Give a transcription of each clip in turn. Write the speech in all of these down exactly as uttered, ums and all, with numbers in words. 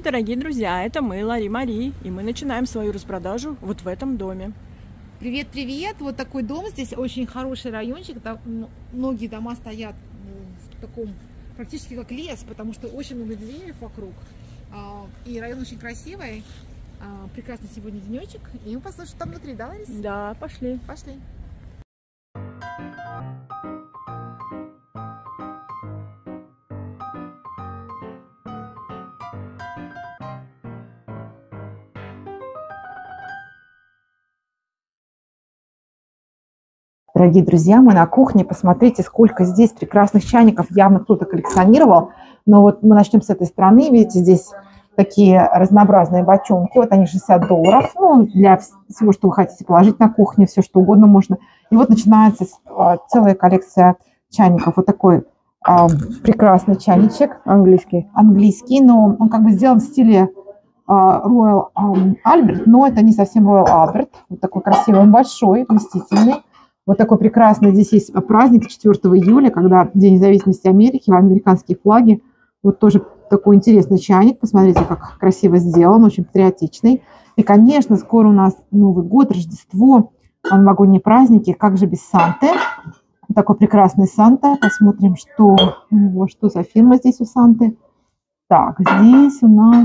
дорогие друзья, это мы, Лари Мари, и мы начинаем свою распродажу вот в этом доме. Привет, привет! Вот такой дом, здесь очень хороший райончик, там многие дома стоят в таком практически как лес, потому что очень много деревьев вокруг, и район очень красивый, прекрасный сегодня денечек, и мы посмотрим, что там внутри, да, Ларис? Да, пошли. Пошли. Дорогие друзья, мы на кухне. Посмотрите, сколько здесь прекрасных чайников. Явно кто-то коллекционировал. Но вот мы начнем с этой стороны. Видите, здесь такие разнообразные бочонки. Вот они шестьдесят долларов. Ну, для всего, что вы хотите положить на кухне, все что угодно можно. И вот начинается целая коллекция чайников. Вот такой а, прекрасный чайничек. Английский. Английский, но он как бы сделан в стиле а, Royal Albert, но это не совсем Royal Albert. Вот такой красивый, он большой, вместительный. Вот такой прекрасный здесь есть праздник четвёртого июля, когда День независимости Америки, американские флаги. Вот тоже такой интересный чайник. Посмотрите, как красиво сделан, очень патриотичный. И, конечно, скоро у нас Новый год, Рождество, новогодние праздники. Как же без Санты? Такой прекрасный Санта. Посмотрим, что у него, что за фирма здесь у Санты. Так, здесь у нас...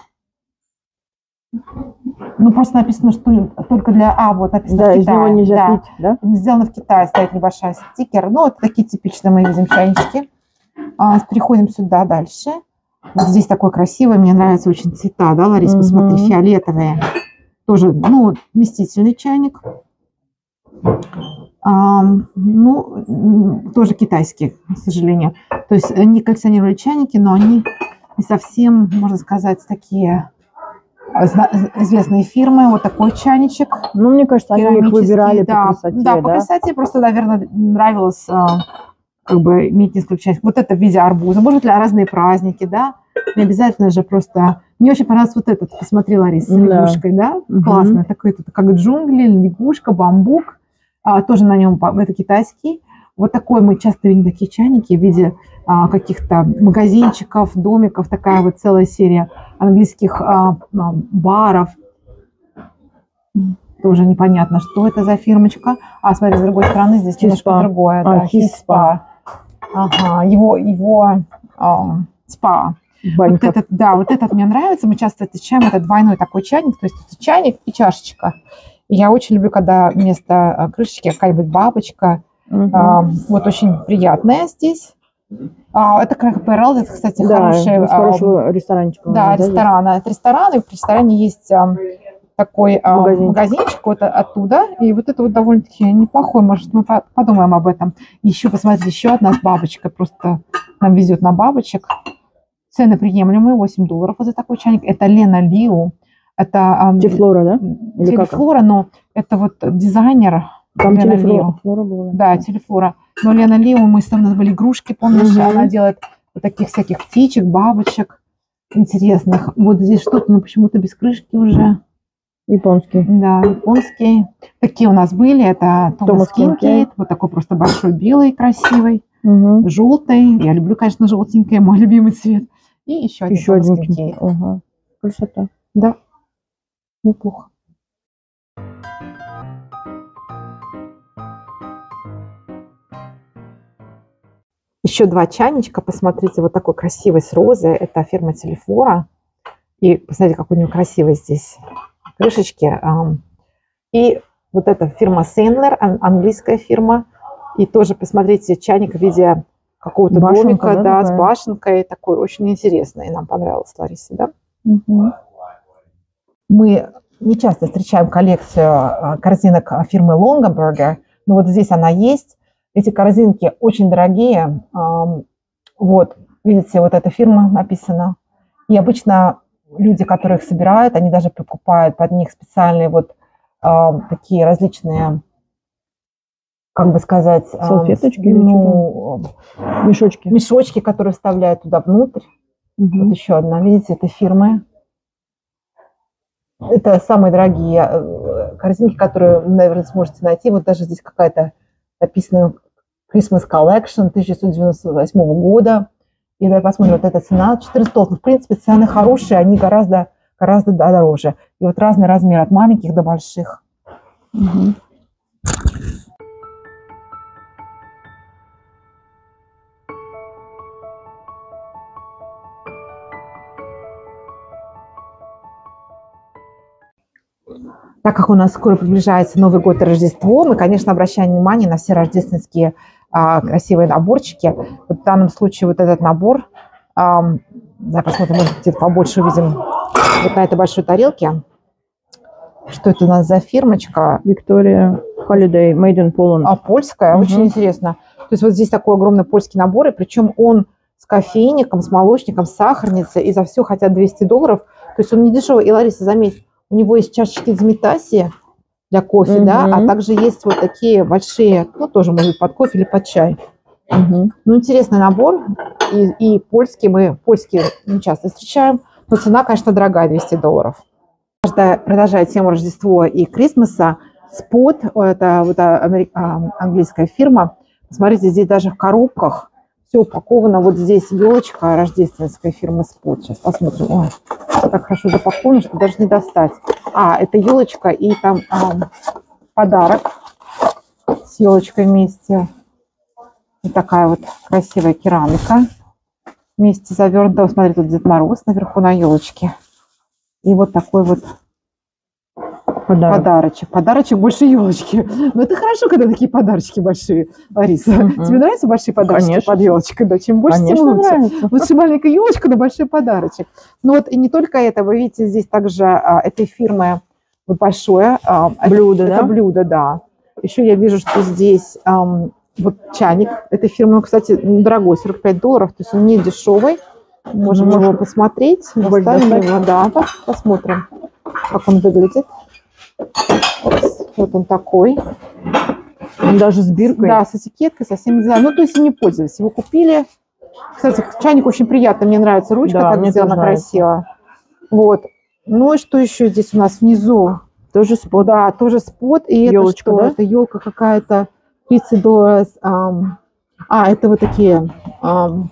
Ну, просто написано, что только для... А, вот написано да, в Китае. Из него нельзя да. пить, да? Сделано в Китае, стоит небольшая стикер. Ну, это такие типичные мы видим чайнички. А, переходим сюда дальше. Вот здесь такой красивый, мне нравятся очень цвета, да, Ларис? Угу. Посмотри, фиолетовые. Тоже, ну, вместительный чайник. А, ну, тоже китайский, к сожалению. То есть они коллекционировали чайники, но они не совсем, можно сказать, такие... известные фирмы. Вот такой чайничек. Ну, мне кажется, они их выбирали да, по красоте. Да, по да? красоте. Просто, наверное, нравилось как бы иметь несколько чайников. Вот это в виде арбуза. Может, для разные праздники, да. Не обязательно же просто... Мне очень понравился вот этот. Посмотри, Ларис, с лягушкой, да? да? Угу. Классно. Такой, это как джунгли, лягушка, бамбук. А, тоже на нем, это китайский. Вот такой мы часто видим такие чайники в виде а, каких-то магазинчиков, домиков. Такая вот целая серия английских а, а, баров. Тоже непонятно, что это за фирмочка. А, смотри, с другой стороны здесь немножко другое. А, да, Хиспа. Ага, его, его а, спа. Вот этот, да, вот этот мне нравится. Мы часто встречаем, это двойной такой чайник. То есть это чайник и чашечка. И я очень люблю, когда вместо крышечки какая-нибудь бабочка. Угу. А, вот очень приятная здесь. А, это Cracker Barrel, это, кстати, да, хороший... Из хорошего ресторанчика. Да, ресторан. Это ресторан, и в ресторане есть а, такой а, магазинчик. магазинчик вот оттуда. И вот это вот довольно-таки неплохой. Может, мы подумаем об этом. Еще, посмотрите, еще одна бабочка. Просто нам везет на бабочек. Цены приемлемые, восемь долларов за такой чайник. Это Лена Лиу. Это... Телефлора, да? Или Телефлора, но это вот дизайнер... Там телефлора была. Да, телефлора. Но Лена Лиу, мы с тобой были игрушки, помнишь? Угу. Она делает вот таких всяких птичек, бабочек интересных. Вот здесь что-то, но почему-то без крышки уже. Японский. Да, японский. Такие у нас были. Это Томас Кинкейд. Вот такой просто большой, белый, красивый. Угу. Желтый. Я люблю, конечно, желтенький, мой любимый цвет. И еще один еще Томас один Кинкейд. Угу. Красота. Да, неплохо. Еще два чайничка, посмотрите, вот такой красивый с розой, это фирма Телефлора. И посмотрите, как у нее красиво здесь крышечки. И вот эта фирма Сейнлер, английская фирма. И тоже, посмотрите, чайник в виде какого-то домика, да, да, с башенкой. Такой очень интересный, нам понравилось, Ларисе, да? Угу. Мы не часто встречаем коллекцию корзинок фирмы Longaberger, но вот здесь она есть. Эти корзинки очень дорогие. Вот, видите, вот эта фирма написана. И обычно люди, которые их собирают, они даже покупают под них специальные вот такие различные, как бы сказать... Салфеточки? Ну, мешочки. Мешочки, которые вставляют туда внутрь. Угу. Вот еще одна, видите, это фирмы. Это самые дорогие корзинки, которые вы, наверное, сможете найти. Вот даже здесь какая-то написана Christmas Collection тысяча девятьсот девяносто восьмого года. И давай посмотрим, вот эта цена четыреста долларов. В принципе, цены хорошие, они гораздо, гораздо дороже. И вот разный размер от маленьких до больших. Угу. Так как у нас скоро приближается Новый год и Рождество, мы, конечно, обращаем внимание на все рождественские а, красивые наборчики. Вот в данном случае вот этот набор, а, давай посмотрим, может, где-то побольше увидим вот на этой большой тарелке. Что это у нас за фирмочка? Victoria Holiday Made in Poland. А, польская, Угу. очень интересно. То есть вот здесь такой огромный польский набор, и причем он с кофейником, с молочником, с сахарницей, и за все хотят двести долларов. То есть он не дешевый. И, Лариса, заметь, у него есть чашечки Дзимитаси для кофе, Угу. да, а также есть вот такие большие, ну, тоже, может быть, под кофе или под чай. Угу. Ну, интересный набор. И, и польский, мы польские не часто встречаем, но цена, конечно, дорогая, двести долларов. Продолжая тему Рождества и Крисмаса, Спот, это вот английская фирма. Посмотрите, здесь даже в коробках все упаковано. Вот здесь елочка рождественская фирмы Спот. Сейчас посмотрим. Ой, так хорошо запаковано, что даже не достать. А, это елочка и там а, подарок с елочкой вместе. Вот такая вот красивая керамика. Вместе завернута. Смотри, тут Дед Мороз наверху на елочке. И вот такой вот Подарок. подарочек. Подарочек больше елочки. Но это хорошо, когда такие подарочки большие, Лариса. Мгм. Тебе нравятся большие подарочки Конечно. под елочкой? Да, чем больше, тем Конечно, лучше. нравится. Лучше маленькая елочка, но большой подарочек. Ну вот и не только это. Вы видите, здесь также а, этой фирмы вот большое а, Блюдо, это да? блюдо, да. Еще я вижу, что здесь ам, вот чайник этой фирмы, кстати, дорогой, сорок пять долларов, то есть он не дешевый. Можем Можно его посмотреть. больше Достанем достать? его, да, пос- посмотрим, как он выглядит. Опс, вот он такой. Он даже с биркой. Да, с этикеткой, совсем не знаю. Ну, то есть не пользовались. Его купили. Кстати, чайник очень приятный. Мне нравится ручка, Да, так мне сделана тоже нравится. красиво. Вот. Ну и что еще здесь у нас внизу? Тоже Спот. Да, тоже Спот. И Ёлочка, это что? да? Это елка какая-то. тридцать долларов. ам, А, это вот такие ам,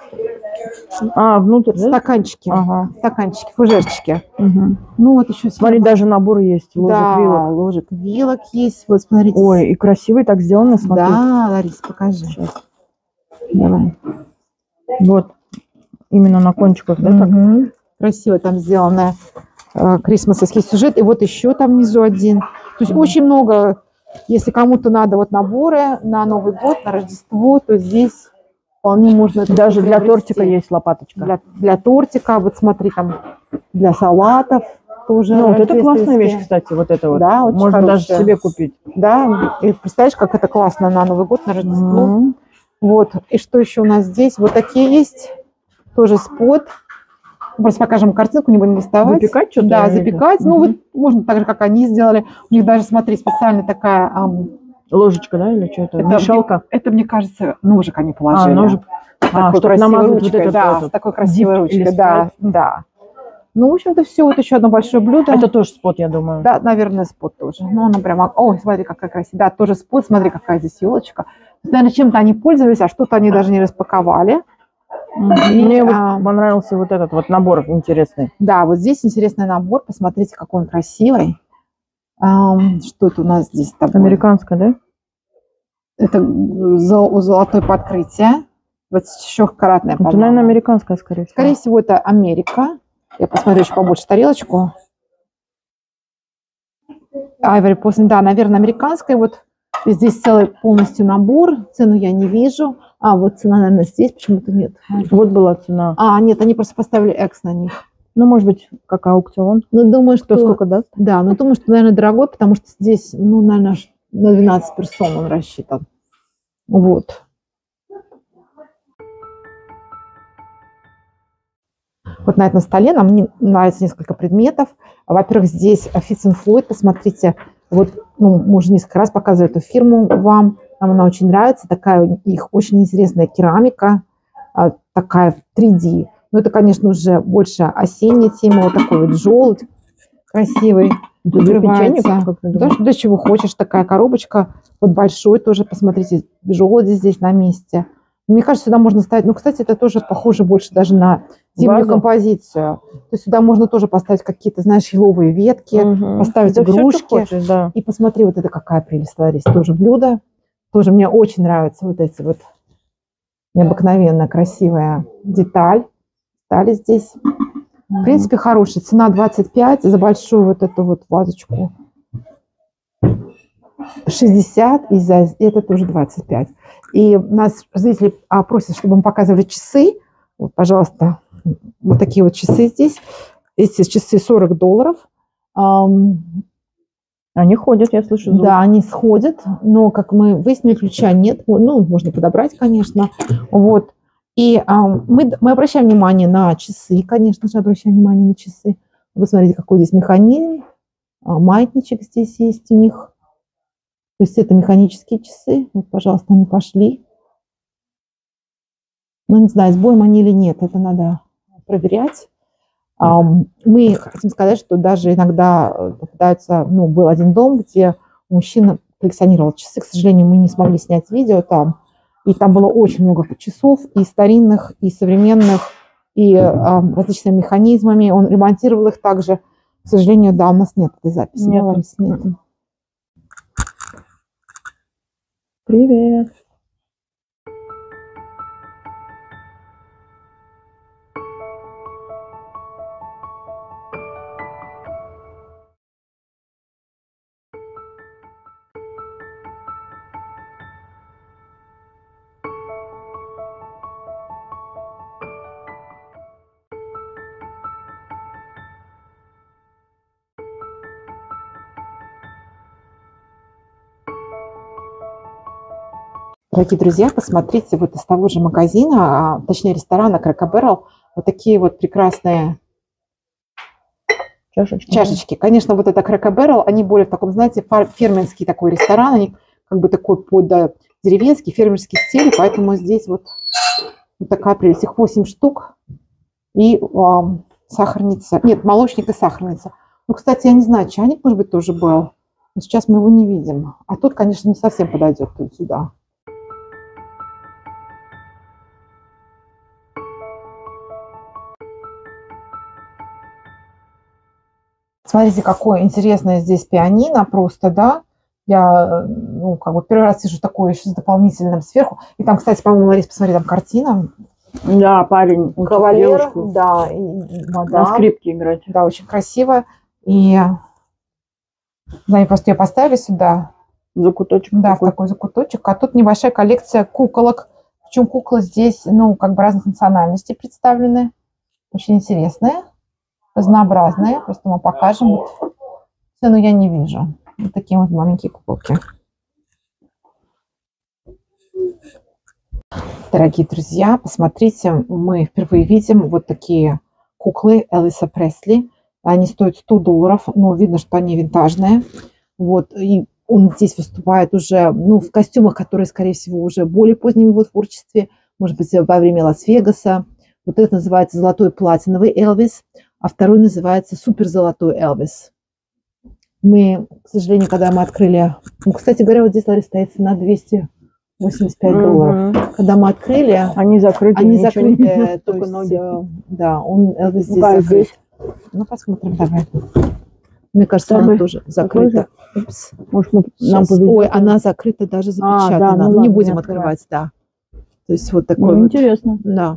А, внутрь, да? стаканчики. Ага. Стаканчики, фужерчики. Угу. Ну вот еще Смотри, даже набор есть. Ложек, да, вилок. ложек, вилок есть. Вот смотрите. Ой, и красивый так сделано, смотри. Да, Ларис, покажи. Сейчас. Давай. Вот. Именно на кончиках, да? Так? Мгм. Красиво там сделано э, крисмасовский сюжет. И вот еще там внизу один. То есть очень много, если кому-то надо вот наборы на Новый год, на Рождество, то здесь вполне можно это Даже для приобрести. тортика есть лопаточка. Для, для тортика, вот смотри, там для салатов тоже. Ну, вот это классная рождественские. вещь, кстати, вот это вот. Да, очень Можно даже хорошая. себе купить. Да, и представляешь, как это классно на Новый год, на Рождество. Мгм. Вот. И что еще у нас здесь? Вот такие есть. Тоже Спот. Просто покажем картинку, не будем доставать. Выпекать что-то? Да, я вижу. запекать. Ну, Мгм. вот можно так же, как они сделали. У них даже, смотри, специально такая... ам, Ложечка, да, или что это? это, Мешалка. это, мне кажется, ножик они А, положили. ножик. С А, такой чтобы красивой намазать вот ручкой, этот, да, этот с такой красивой дип или ручкой, да, да. Ну, в общем-то, все. Вот еще одно большое блюдо. Это тоже Спот, я думаю. Да, наверное, Спот тоже. Ну, она прямо... Ой, смотри, какая красивая. Да, тоже Спот. Смотри, какая здесь елочка. Наверное, чем-то они пользовались, а что-то они даже не распаковали. Мгм. И, Мне вот а, понравился вот этот вот набор интересный. Да, вот здесь интересный набор. Посмотрите, какой он красивый. Ам, что это у нас здесь такое? Американская, да? Это зо- золотое подкрытие. двадцатичетырёхкаратное, Это, по-моему. наверное, американская, скорее всего. Скорее всего, это Америка. Я посмотрю еще побольше тарелочку. Айвори Постин, да, наверное, американская. Вот здесь целый полностью набор. Цену я не вижу. А, вот цена, наверное, здесь почему-то нет. Вот была цена. А, нет, они просто поставили X на них. Ну, может быть, как аукцион. Ну, думаю, что... Кто сколько даст? Да, но думаю, что, наверное, дорогой, потому что здесь, ну, наверное, аж на двенадцать персон он рассчитан. Вот. Вот на этом столе нам не- нравится несколько предметов. Во-первых, здесь Fits and Floyd, посмотрите, вот, ну, мы уже несколько раз показывали эту фирму вам, нам она очень нравится, такая у них очень интересная керамика, а, такая в три дэ. Но это, конечно, уже больше осенняя тема, вот такой вот желудь красивый, Это для печенья, открывается. как ты Да, думаешь? для чего хочешь, такая коробочка, вот большой тоже, посмотрите, желуди здесь на месте. Мне кажется, сюда можно ставить... Ну, кстати, это тоже похоже больше даже на зимнюю Вазу? композицию. То есть сюда можно тоже поставить какие-то, знаешь, еловые ветки, Мгм. поставить Да всё, что игрушки. хочешь, да. И посмотри, вот это какая прелесть, Ларис, тоже блюдо. Тоже мне очень нравятся вот эти вот необыкновенно красивая деталь. Детали здесь. В принципе, хорошая. Цена двадцать пять за большую вот эту вот вазочку. шестьдесят, и за это тоже двадцать пять. И нас зрители а, просят, чтобы мы показывали часы. Вот, пожалуйста, вот такие вот часы здесь. Эти часы сорок долларов. Ам, Они ходят, я слышу звук. Да, они сходят, но, как мы выяснили, ключа нет. Ну, можно подобрать, конечно. Вот. И а, мы, мы обращаем внимание на часы, конечно же, обращаем внимание на часы. Вы смотрите, какой здесь механизм. А, маятничек здесь есть у них. То есть это механические часы. Вот, пожалуйста, они пошли. Ну, не знаю, с боем они или нет. Это надо проверять. А, мы хотим сказать, что даже иногда попадаются... Ну, был один дом, где мужчина коллекционировал часы. К сожалению, мы не смогли снять видео там. И там было очень много часов, и старинных, и современных, и а, различными механизмами. Он ремонтировал их также. К сожалению, да, у нас нет этой записи. Нет. Ларис, нет. Привет. Дорогие друзья, посмотрите, вот из того же магазина, а, точнее ресторана Cracker Barrel, вот такие вот прекрасные Чашечки. чашечки. Конечно, вот это Cracker Barrel, они более в таком, знаете, фермерский такой ресторан, они как бы такой под да, деревенский, фермерский стиль, поэтому здесь вот, вот такая прелесть. Их восемь штук. И а, сахарница, нет, молочник и сахарница. Ну, кстати, я не знаю, чайник, может быть, тоже был, но сейчас мы его не видим. А тут, конечно, не совсем подойдет тут сюда. Смотрите, какое интересное здесь пианино просто, да. Я, ну, как бы первый раз вижу такое еще с дополнительным сверху. И там, кстати, по-моему, Ларис, посмотри, там картина. Да, парень учит Кавалер, девушку да, и, и на мадам. скрипке играть. Да, очень красиво. И, да, и просто ее поставили сюда. Закуточек Да, такой. в такой закуточек. А тут небольшая коллекция куколок. Причем куклы здесь, ну, как бы разных национальностей представлены. Очень интересные, разнообразные. Просто мы покажем. Вот. Цену я не вижу. Вот такие вот маленькие куколки. Дорогие друзья, посмотрите, мы впервые видим вот такие куклы Элвиса Пресли. Они стоят сто долларов, но видно, что они винтажные. Вот, и он здесь выступает уже, ну, в костюмах, которые, скорее всего, уже более поздним в его творчестве. Может быть, во время Лас-Вегаса. Вот это называется золотой платиновый Элвис, а второй называется суперзолотой Элвис. Мы, к сожалению, когда мы открыли... Ну, кстати говоря, вот здесь, Ларис, стоит на двести восемьдесят пять долларов. Мгм. Когда мы открыли, Они закрыты. они ничего не закрыты, видно, то только есть, ноги. э, да, он Элвис здесь Ну-ка, закрыт. здесь. Ну, посмотрим, давай. Мне кажется, Там она и- тоже закрыта. Упс. Может, мы, нам Щас. повезет. Ой, она закрыта, даже А, запечатана. да, ну Ну, не ладно, будем не открывать, да. То есть вот Ну, такой вот. интересно. Да.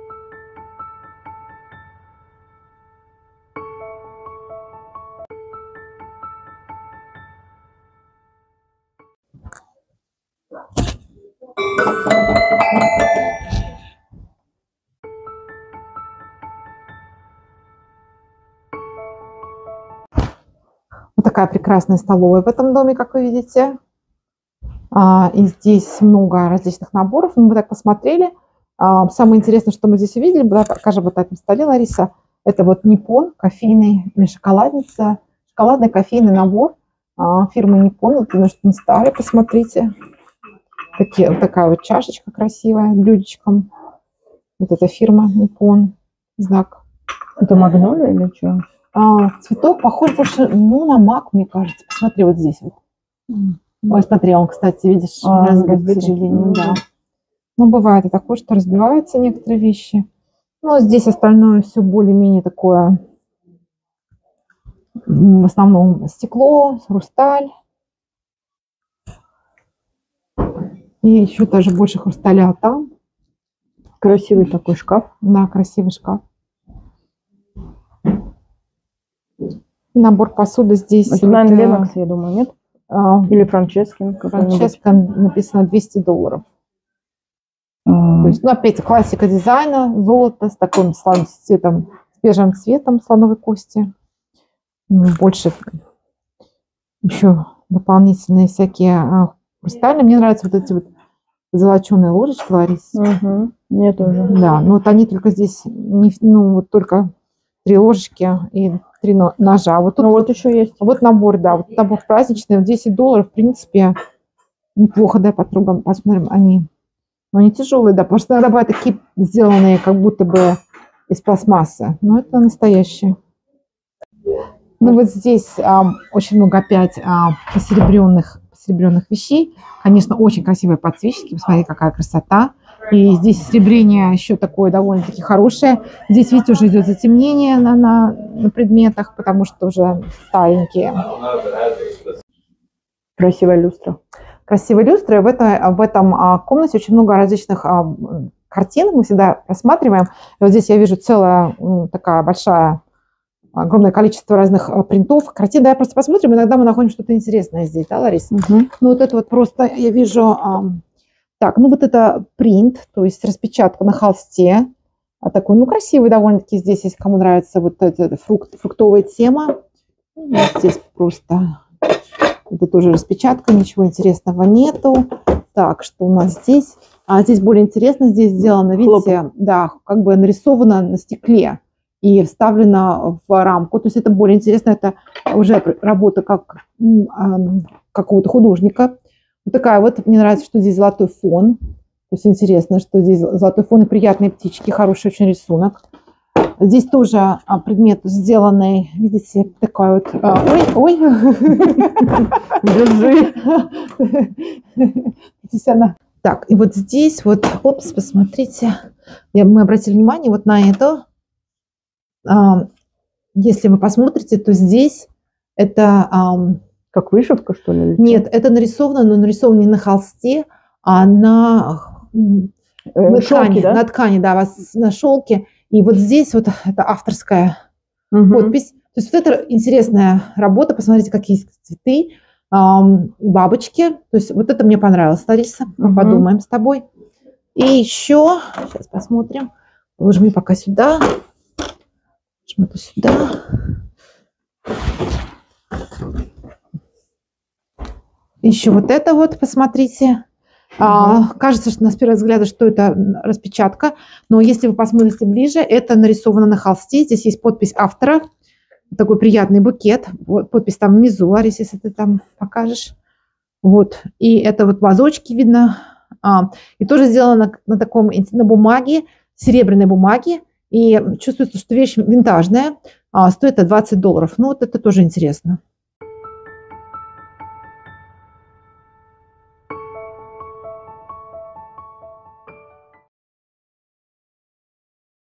Вот такая прекрасная столовая в этом доме, как вы видите. А, и здесь много различных наборов. Мы так посмотрели. А, самое интересное, что мы здесь увидели, да, покажем вот на этом столе, Лариса, это вот Nippon, кофейный или шоколадница, шоколадный кофейный набор а, фирмы Nippon. Вот он очень старый, посмотрите. Такие, вот такая вот чашечка красивая, блюдечком. Вот эта фирма Nippon, знак. Это магнолия или что? А, цветок похож больше, ну, на мак, мне кажется. Посмотри, вот здесь вот. Ой, смотри, он, кстати, видишь, А, разбит, к разбитый. сожалению, Ну, да. да. Но бывает и такое, что разбиваются некоторые вещи. Но здесь остальное все более-менее такое, в основном стекло, хрусталь. И еще даже больше хрусталя там. Красивый такой шкаф. Да, красивый шкаф. Набор посуды здесь. Это, вот, наверное, э, Ленокс, я думаю, нет? а, Или Франческин какой-нибудь. Франческа написано двести долларов. М. То есть, ну, опять классика дизайна, золото с таким слон- цветом, с бежевым цветом слоновой кости. М, Больше еще дополнительные всякие а, хрустали. Мне нравятся вот эти вот золоченые ложечки, Ларис. Мгм. Мне тоже. Да, но вот они только здесь, не, ну, вот только три ложечки и три но- ножа. Вот тут Ну вот еще есть. вот набор, да, вот набор праздничный, вот десять долларов, в принципе, неплохо, да, потрогаем, посмотрим, они, но они тяжелые, да, потому что иногда бывают такие сделанные, как будто бы из пластмассы, но это настоящие. Ну вот здесь а, очень много опять а, посеребренных, посеребренных вещей, конечно, очень красивые подсвечники, посмотрите, какая красота. И здесь серебрение еще такое довольно-таки хорошее. Здесь, видите, уже идет затемнение на, на, на предметах, потому что уже старенькие. Красивая люстра. Красивые люстры. В, это, в этом а, комнате очень много различных а, м, картин. Мы всегда рассматриваем. И вот здесь я вижу целая м, такая большая, огромное количество разных а, принтов. Картин, да, просто посмотрим. Иногда мы находим что-то интересное здесь, да, Лариса? Мгм. Ну вот это вот просто я вижу... а, Так, ну вот это принт, то есть распечатка на холсте. А такой, ну, красивый довольно-таки здесь, если кому нравится вот эта фрукт, фруктовая тема. Ну, вот здесь просто, это тоже распечатка, ничего интересного нету. Так, что у нас здесь? А здесь более интересно, здесь сделано, видите, да, как бы нарисовано на стекле и вставлено в рамку. То есть это более интересно, это уже работа как м, а, какого-то художника. Вот такая вот, мне нравится, что здесь золотой фон. То есть интересно, что здесь золотой фон и приятные птички, хороший очень рисунок. Здесь тоже а, предмет сделанный, видите, такой вот... а, ой, ой, держи. Здесь она. Так, и вот здесь вот, опс, посмотрите, я, мы обратили внимание вот на это. А, если вы посмотрите, то здесь это... а, Как вышивка, что ли? или Нет, это нарисовано, но нарисовано не на холсте, а на, м, что? на Э, ткани, шелки, да? на ткани, да, вас- на шелке. И вот здесь вот это авторская Мгм. подпись. То есть вот это интересная работа. Посмотрите, какие есть цветы, ам, бабочки. То есть вот это мне понравилось, Лариса. Мы Мгм. подумаем с тобой. И еще, сейчас посмотрим. Положим пока сюда. Положим это сюда. Еще вот это вот, посмотрите. А, кажется, что на первый взгляд, что это распечатка, но если вы посмотрите ближе, это нарисовано на холсте. Здесь есть подпись автора. Такой приятный букет. Вот подпись там внизу, Ларис, если ты там покажешь. Вот. И это вот вазочки видно. А, и тоже сделано на, на таком, на бумаге, серебряной бумаге. И чувствуется, что вещь винтажная. А, стоит это двадцать долларов. Ну, вот это тоже интересно.